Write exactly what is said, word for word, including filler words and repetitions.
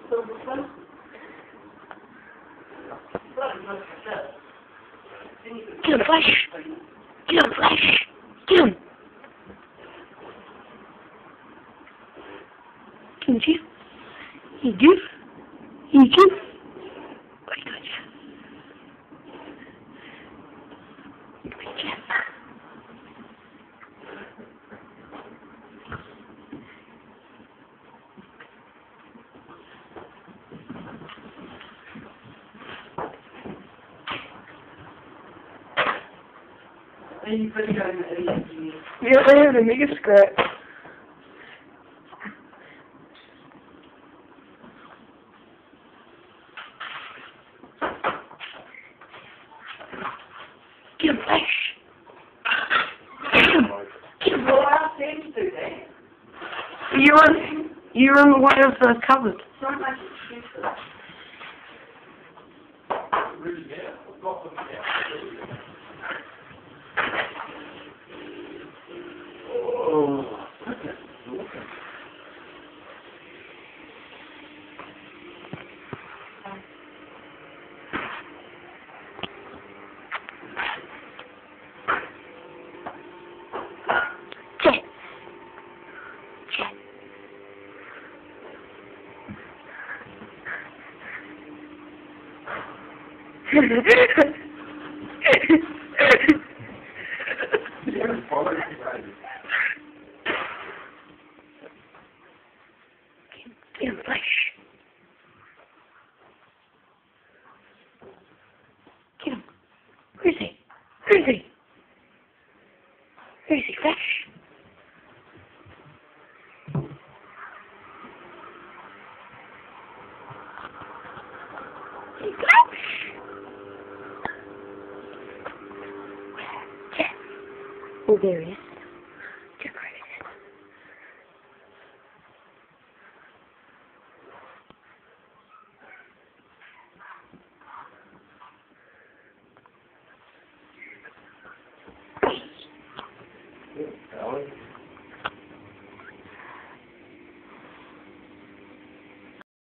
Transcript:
Get him, Flash! Get him, Flash! Get him! Can't you? You do? You do? I got you. Good job. Yeah, I had to make a scratch. Get him, Flash! Get him! Get him! Well, I seem to that. You're on, you're on the one of the cupboard. So much excuses. Really, yeah. I've got them there. Oh. Check. Check. Get him, Flash. Get him. Where is he? Where is he? Where is he, Flash? Flash! Oh, there he is.